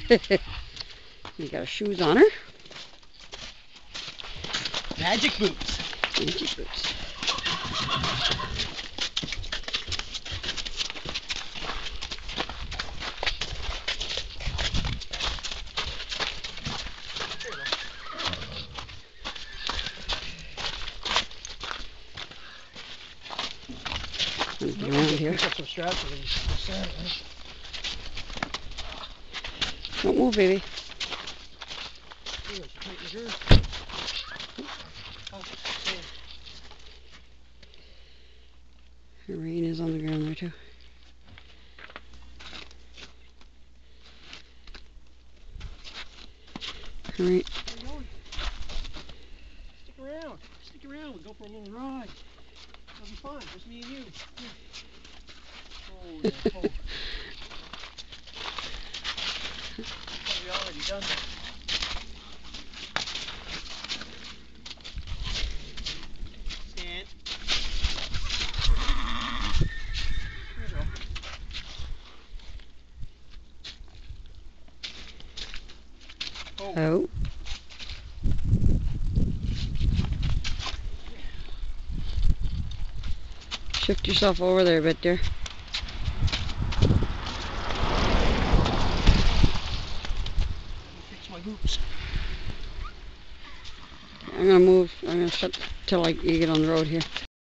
You got her shoes on her. Magic boots. Magic boots. Around here. Pick up some straps for the saddle, right? Don't move, baby. The rain is on the ground there too. All right. Stick around. Stick around. We'll go for a little ride. It'll be fun. Just me and you. Oh, yeah. Oh. We already done that. Stand. There you go. Oh. Oh. Shift yourself over there a bit there. Fix my boots. I'm gonna move. I'm gonna shut till you get on the road here.